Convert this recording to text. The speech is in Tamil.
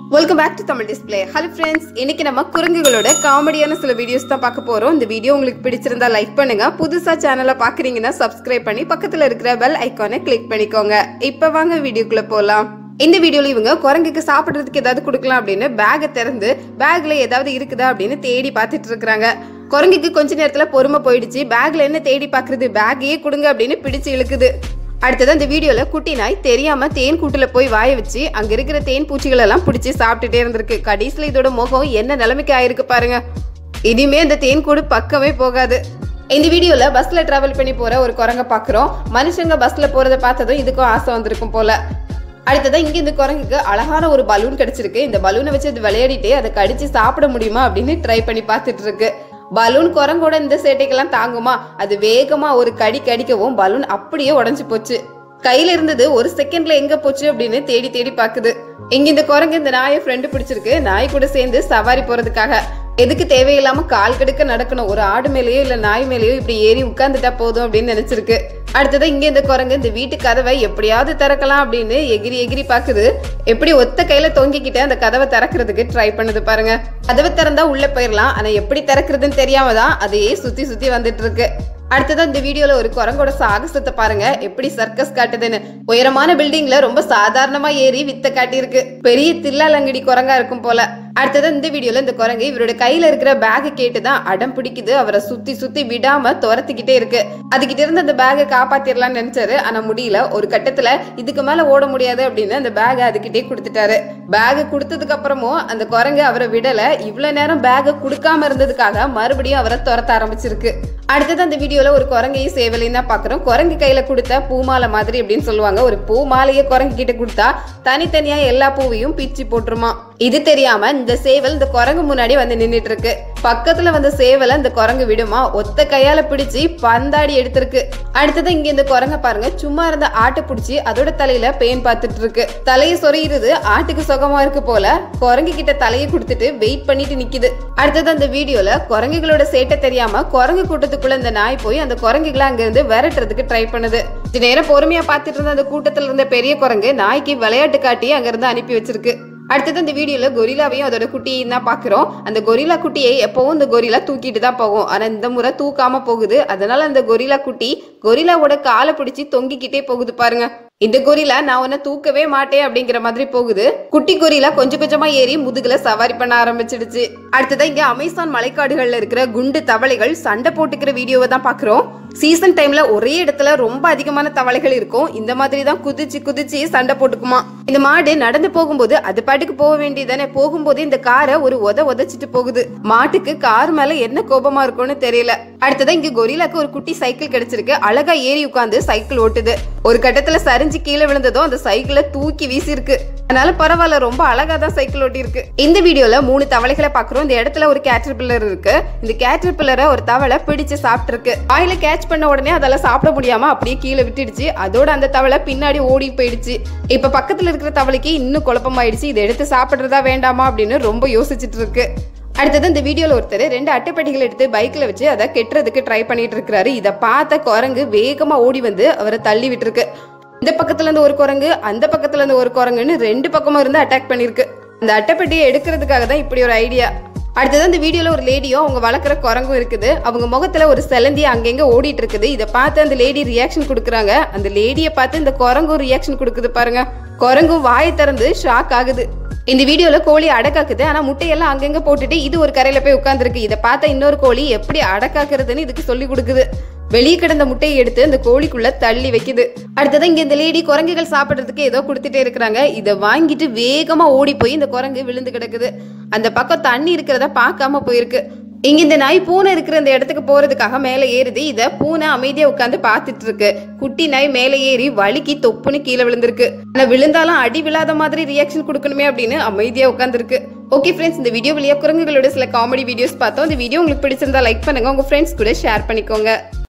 Welcome back to Tamil Display. Hello friends, இன்னைக்கு நம்ம குரங்குகளோட காமெடியான சில வீடியோஸ் தான் பார்க்க போறோம். இந்த வீடியோ உங்களுக்கு பிடிச்சிருந்தா லைக் பண்ணுங்க. புதுசா சேனலை பார்க்கறீங்கன்னா Subscribe பண்ணி பக்கத்துல இருக்கிற பெல் ஐகானை கிளிக் பண்ணிக்கோங்க. இப்போ வாங்க வீடியோக்குள்ள போலாம். இந்த வீடியோல இவங்க குரங்குக்கு சாப்பிடுறதுக்கு ஏதாவது கொடுக்கலாம் அப்படின்னு பேக்கை திறந்து பேக்ல ஏதாவது இருக்குதா அப்படின்னு தேடி பார்த்துட்டு இருக்காங்க. குரங்குக்கு கொஞ்ச நேரத்துல பொறுமை போயிடுச்சு. பேக்ல என்ன தேடி பாக்குறது, பேக்கையே கொடுங்க அப்படின்னு பிடிச்சு இழுக்குது. அடுத்தது அந்த வீடியோல குட்டி நாய் தெரியாம தேன் கூட்டுல போய் வாய வச்சு அங்க இருக்கிற தேன் பூச்சிகள் எல்லாம் பிடிச்சி சாப்பிட்டுட்டே இருந்திருக்கு. கடைசியில இதோட முகம் என்ன நிலைமைக்கு ஆயிருக்கு பாருங்க. இனிமே இந்த தேன் கூடு பக்கமே போகாது. இந்த வீடியோல பஸ்ல டிராவல் பண்ணி போற ஒரு குரங்க பாக்குறோம். மனுஷங்க பஸ்ல போறதை பார்த்ததும் இதுக்கும் ஆசை வந்திருக்கும் போல. அடுத்ததான் இங்க இந்த குரங்குக்கு அழகான ஒரு பலூன் கிடைச்சிருக்கு. இந்த பலூனை வச்சு அது விளையாடிட்டு அதை கடிச்சு சாப்பிட முடியுமா அப்படின்னு ட்ரை பண்ணி பார்த்துட்டு இருக்கு. பலூன் குரங்கோட இந்த சேட்டைக்கெல்லாம் தாங்குமா? அது வேகமா ஒரு கடி கடிக்கவும் பலூன் அப்படியே உடஞ்சு போச்சு. கையில இருந்தது ஒரு செகண்ட்ல எங்க போச்சு அப்படின்னு தேடி தேடி பாக்குது. இங்க இந்த குரங்கு இந்த நாயை ஃப்ரெண்டு பிடிச்சிருக்கு. நாய் கூட சேர்ந்து சவாரி போறதுக்காக. எதுக்கு தேவையில்லாம கால் கடுக்க நடக்கணும், ஒரு ஆடு மேலேயோ இல்ல நாய் மேலேயோ இப்படி ஏறி உட்கார்ந்துட்டா போதும் அப்படின்னு நினைச்சிருக்கு. அடுத்ததான் இங்க இந்த குரங்கு இந்த வீட்டு கதவை எப்படியாவது திறக்கலாம் அப்படின்னு எகிரி எகிரி பாக்குது. எப்படி ஒத்த கையில தொங்கிக்கிட்டு அந்த கதவை திறக்கிறதுக்கு ட்ரை பண்ணுது பாருங்க. கதவை திறந்தா உள்ள போயிடலாம், ஆனா எப்படி திறக்கிறதுன்னு தெரியாம தான் அதையே சுத்தி சுத்தி வந்துட்டு இருக்கு. அடுத்ததான் இந்த வீடியோல ஒரு குரங்கோட சாகசத்தை பாருங்க, எப்படி சர்க்கஸ் காட்டுதுன்னு. உயரமான பில்டிங்ல ரொம்ப சாதாரணமா ஏறி வித்த காட்டியிருக்கு. பெரிய தில்லாலங்கடி குரங்கா இருக்கும் போல. அடுத்ததான் இந்த வீடியோல இந்த குரங்கு இவரோட கையில இருக்கிற பேக் கேட்டுதான் அடம் பிடிக்குது. அவரை சுத்தி சுத்தி விடாம துரத்திக்கிட்டே இருக்கு. அதுகிட்ட இருந்து அந்த பேக்கை காப்பாத்திரலாம்னு நினைச்சாரு, ஆனா முடியல. ஒரு கட்டத்துல இதுக்கு மேல ஓட முடியாது அப்படின்னு அந்த பேக்கை அதுகிட்டே கொடுத்துட்டாரு. பேக் கொடுத்ததுக்கு அப்புறமும் அந்த குரங்கு அவரை விடல. இவ்வளவு நேரம் பேக்கை கொடுக்காம இருந்ததுக்காக மறுபடியும் அவரை துரத்த ஆரம்பிச்சிருக்கு. அடுத்தது அந்த வீடியோல ஒரு குரங்கையும் சேவலையும் தான் பாக்குறோம். குரங்கு கையில கொடுத்த பூமாலை மாதிரி அப்படின்னு சொல்லுவாங்க. ஒரு பூ மாலையை குரங்கு கிட்ட கொடுத்தா தனித்தனியா எல்லா பூவையும் பிச்சு போட்டுருமா. இது தெரியாம இந்த சேவல் இந்த குரங்கு முன்னாடி வந்து நின்றுட்டு இருக்கு. பக்கத்துல வந்த சேவலை இந்த குரங்கு விடுமா, ஒத்த கையால பிடிச்சு பந்தாடி எடுத்திருக்கு. அடுத்தது இங்க இந்த குரங்க பாருங்க, சும்மா இருந்த ஆட்டை பிடிச்சி அதோட தலையில பேன் பார்த்துட்டு இருக்கு. தலையை சொறியிறது ஆட்டுக்கு சுகமா இருக்கு போல. குரங்கு கிட்ட தலையை கொடுத்துட்டு வெயிட் பண்ணிட்டு நிக்குது. அடுத்தது அந்த வீடியோல குரங்குகளோட சேட்டை தெரியாம குரங்கு கூட்டத்துக்குள்ள இந்த நாய் போய் அந்த குரங்குகளை அங்க இருந்து விரட்டுறதுக்கு ட்ரை பண்ணுது. இது நேரம் பொறுமையா பார்த்துட்டு இருந்த அந்த கூட்டத்துல இருந்த பெரிய குரங்கு நாய்க்கு விளையாட்டு காட்டி அங்க இருந்து அனுப்பி வச்சிருக்கு. அடுத்தது இந்த வீடியோல கொரிலாவையும் அதோட குட்டியையும் தான் பாக்குறோம். அந்த கொரிலா குட்டியை எப்பவும் இந்த கொரிலா தூக்கிட்டு தான் போகும், ஆனா இந்த முறை தூக்காம போகுது. அதனால அந்த கொரிலா குட்டி கொரிலாவோட காலை பிடிச்சி தொங்கிக்கிட்டே போகுது பாருங்க. இந்த கொரிலா நான் உன்னை தூக்கவே மாட்டேன் அப்படிங்கிற மாதிரி போகுது. குட்டி கொரிலா கொஞ்சம் கொஞ்சமா ஏறி முதுகுல சவாரி பண்ண ஆரம்பிச்சிடுச்சு. அடுத்ததான் இங்க அமேசான் மலைக்காடுகள்ல இருக்கிற குண்டு தவளைகள் சண்டை போட்டுக்கிற வீடியோவை தான் பாக்குறோம். சீசன் டைம்ல ஒரே இடத்துல ரொம்ப அதிகமான தவளைகள் இருக்கும். இந்த மாதிரி தான் குதிச்சு குதிச்சு சண்டை போட்டுக்குமா. இந்த மாடு நடந்து போகும்போது அது பாட்டுக்கு போக வேண்டியதானே, போகும்போது இந்த காரை ஒரு உதச்சிட்டு போகுது. மாட்டுக்கு கார் மேல என்ன கோபமா இருக்கும்னு தெரியல. அடுத்ததான் இங்க கொரிலாக்கு ஒரு குட்டி சைக்கிள் கிடைச்சிருக்கு. அழகா ஏறி உட்காந்து சைக்கிள் ஓட்டுது. ஒரு கட்டத்துல சரிஞ்சு கீழே விழுந்ததும் அந்த சைக்கிளை தூக்கி வீசி இருக்கு. அதனால பரவாயில்ல, ரொம்ப அழகா தான் சைக்கிள் ஓட்டி இருக்கு. இந்த வீடியோல 3 தவளைகளை பாக்குறோம். இந்த இடத்துல ஒரு கேட்டர்பில்லர் இருக்கு. இந்த கேட்டர்பில்லரை ஒரு தவளை பிடிச்சு சாப்பிட்டு இருக்கு. வாயில கேட்ச் பண்ண உடனே அதெல்லாம் சாப்பிட முடியாம அப்படியே கீழே விட்டுடுச்சு. அதோட அந்த தவளை பின்னாடி ஓடி போயிடுச்சு. இப்ப பக்கத்துல இருக்கிற தவளைக்கு இன்னும் குழப்பமாயிடுச்சு. இதை எடுத்து சாப்பிடுறதா வேண்டாமா அப்படின்னு ரொம்ப யோசிச்சுட்டு இருக்கு. அடுத்தது இந்த வீடியோல ஒருத்தர் 2 அட்டைப்பெட்டிகள் எடுத்து பைக்ல வச்சு அதை கெட்டுறதுக்கு ட்ரை பண்ணிட்டு இருக்காரு. இதை பார்த்த குரங்கு வேகமா ஓடி வந்து அவரை தள்ளி விட்டு இருக்கு. இந்த பக்கத்துல இருந்து ஒரு குரங்கு, அந்த பக்கத்துல இருந்து ஒரு குரங்குன்னு 2 பக்கமும் இருந்து அட்டாக் பண்ணிருக்கு. அந்த அட்டைப்பெட்டியை எடுக்கிறதுக்காக தான் இப்படி ஒரு ஐடியா. அடுத்தது இந்த வீடியோல ஒரு லேடியோ அவங்க வளர்க்குற குரங்கும் இருக்குது. அவங்க முகத்துல ஒரு செலந்தி அங்கங்க ஓடிட்டு இருக்குது. இதை பார்த்து அந்த லேடி ரியாக்ஷன் கொடுக்குறாங்க. அந்த லேடியை பார்த்து இந்த குரங்கும் ரியாக்ஷன் கொடுக்குது பாருங்க. குரங்கும் வாயை திறந்து ஷாக் ஆகுது. இந்த வீடியோல கோழி அடக்காக்குது, ஆனா முட்டையெல்லாம் அங்கங்க போட்டுட்டு இது ஒரு கரையில போய் உட்கார்ந்துருக்கு. இதை பார்த்த இன்னொரு கோழி எப்படி அடக்காக்குறதுன்னு இதுக்கு சொல்லி கொடுக்குது. வெளியே கிடந்த முட்டையை எடுத்து அந்த கோழிக்குள்ள தள்ளி வைக்குது. அடுத்ததான் இங்க இந்த லேடி குரங்குகள் சாப்பிடுறதுக்கு ஏதோ கொடுத்துட்டே இருக்கிறாங்க. இதை வாங்கிட்டு வேகமா ஓடி போய் இந்த குரங்கு விழுந்து கிடக்குது. அந்த பக்கம் தண்ணி இருக்கிறத பார்க்காம போயிருக்கு. இங்க இந்த நாய் பூனை இருக்கிற இந்த இடத்துக்கு போறதுக்காக மேல ஏறுது. இத பூனை அமைதியா உட்காந்து பாத்துட்டு இருக்கு. குட்டி நாய் மேல ஏறி வலிக்கு தொப்புன்னு கீழே விழுந்திருக்கு. ஆனா விழுந்தாலும் அடி விழாத மாதிரி ரியாக்ஷன் கொடுக்கணுமே அப்படின்னு அமைதியா உட்காந்துருக்கு. ஓகே ஃப்ரெண்ட்ஸ், இந்த வீடியோ வழியா குரங்குகளோட சில காமெடி வீடியோஸ் பார்த்தோம். இந்த வீடியோ உங்களுக்கு பிடிச்சிருந்தா லைக் பண்ணுங்க, உங்க ஃப்ரெண்ட்ஸ் கூட ஷேர் பண்ணிக்கோங்க.